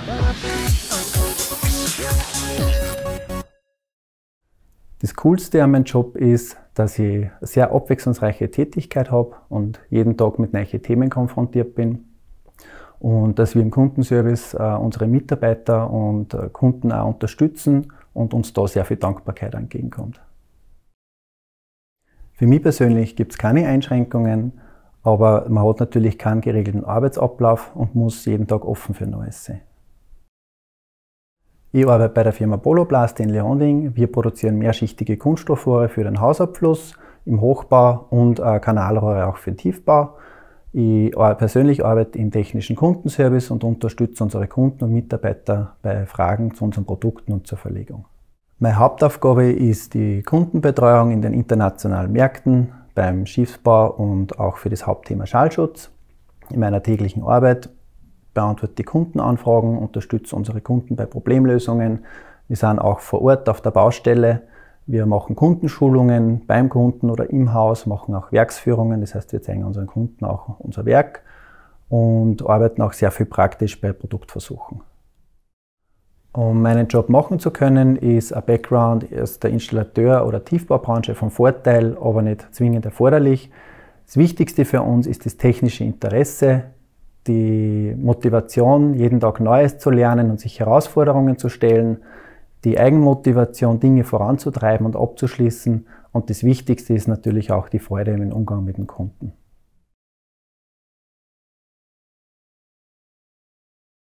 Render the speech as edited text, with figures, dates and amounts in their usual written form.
Das Coolste an meinem Job ist, dass ich eine sehr abwechslungsreiche Tätigkeit habe und jeden Tag mit neuen Themen konfrontiert bin. Und dass wir im Kundenservice unsere Mitarbeiter und Kunden auch unterstützen und uns da sehr viel Dankbarkeit entgegenkommt. Für mich persönlich gibt es keine Einschränkungen, aber man hat natürlich keinen geregelten Arbeitsablauf und muss jeden Tag offen für Neues sein. Ich arbeite bei der Firma Poloplast in Leonding. Wir produzieren mehrschichtige Kunststoffrohre für den Hausabfluss, im Hochbau und Kanalrohre auch für den Tiefbau. Ich persönlich arbeite im technischen Kundenservice und unterstütze unsere Kunden und Mitarbeiter bei Fragen zu unseren Produkten und zur Verlegung. Meine Hauptaufgabe ist die Kundenbetreuung in den internationalen Märkten, beim Schiffsbau und auch für das Hauptthema Schallschutz. In meiner täglichen Arbeit beantworte die Kundenanfragen, unterstütze unsere Kunden bei Problemlösungen. Wir sind auch vor Ort auf der Baustelle. Wir machen Kundenschulungen beim Kunden oder im Haus, machen auch Werksführungen. Das heißt, wir zeigen unseren Kunden auch unser Werk und arbeiten auch sehr viel praktisch bei Produktversuchen. Um meinen Job machen zu können, ist ein Background aus der Installateur- oder Tiefbaubranche von Vorteil, aber nicht zwingend erforderlich. Das Wichtigste für uns ist das technische Interesse, die Motivation, jeden Tag Neues zu lernen und sich Herausforderungen zu stellen, die Eigenmotivation, Dinge voranzutreiben und abzuschließen. Und das Wichtigste ist natürlich auch die Freude im Umgang mit den Kunden.